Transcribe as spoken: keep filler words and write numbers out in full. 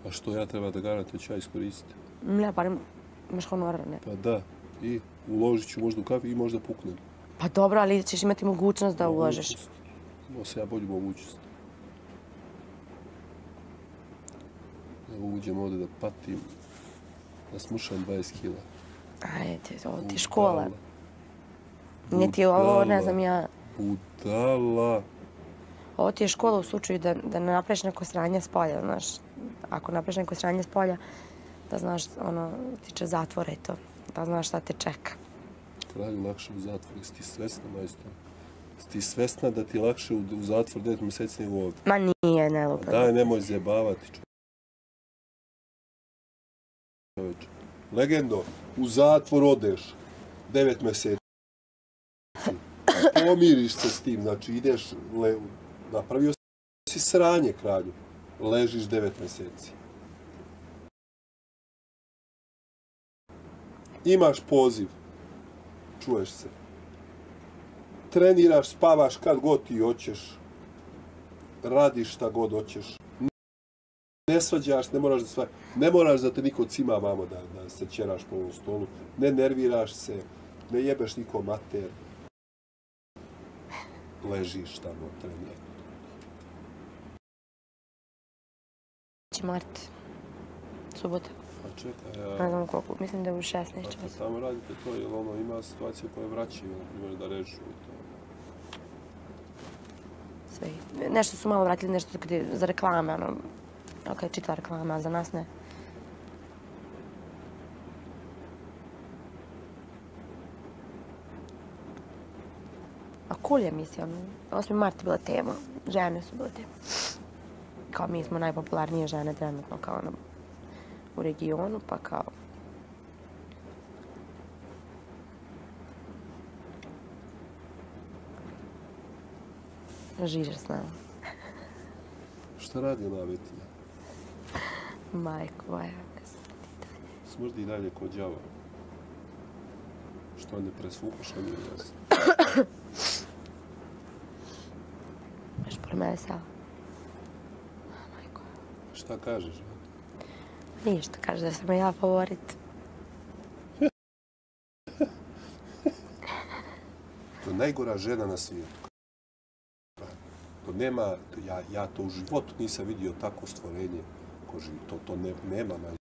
A što ja treba da garantujem ću ja iskoristiti? Ne, pa imaš honorar, ne. Pa da. I uložit ću možda u kafi i možda puknem. Pa dobro, ali ćeš imati mogućnost da uložiš. Imao sam ja bolju mogućnost. Da uđem ovdje da patim, da smušam dvadeset kila. Ajde, ovo ti je škola. Nije ti ovo, ne znam ja... Budala. Ovo ti je škola u slučaju da, da ne napraviš neko sranje s polja, znaš. Ako napraviš neko sranje s polja, da znaš, ono, tiče zatvora i to. Da znaš šta te čeka. Kralju, lakše u zatvoru. Jesi ti svesna, majstor? Jesi ti svesna da ti je lakše u, u zatvor devet mjeseci nego ovdje? Ma nije, ne lupa. Daj, nemoj zjebavati, čovječe. Legendo, u zatvor odeš devet mjeseci. Pomiriš se s tim, znači ideš, le, napravio si sranje, kralju. Ležiš devet mjeseci. Imaš poziv. Čuješ se. Treniraš, spavaš kad god ti hoćeš. Radiš šta god hoćeš. Ne svađaš, ne moraš da svađaš. Ne moraš da te niko cima vamo da, da se ćeraš po ovom stolu. Ne nerviraš se. Ne jebeš niko mater. Ležiš tamo, treniraš. Mart. Subota. Pa čekaj, ja... Ne znam koliko, mislim da je u šesnaest časa. Ako tamo radite to, jer ono ima situacije koje vraćaju, na primjer da režu i to. Sve. Nešto su malo vratili, nešto kad je za reklame, ono... Ok, čitva reklama, a za nas ne. A cool je emisija, osmi mart je bila tema, žene su bile tema. Kao mi smo najpopularnije žene trenutno kao ono u regionu, pa kao... Žižer s nama. Šta radi ona vetinja? Majko, moja, ne smrdi dalje. Smrdi dalje kod đava. Što ne presvukaš, a nije jasno. Još pored mene sela. Šta kažeš? Ništa, kaže da sam ja favorit. To je najgora žena na svijetu. To nema, ja, ja to u životu nisam vidio tako stvorenje ko živi. To, to ne, nema.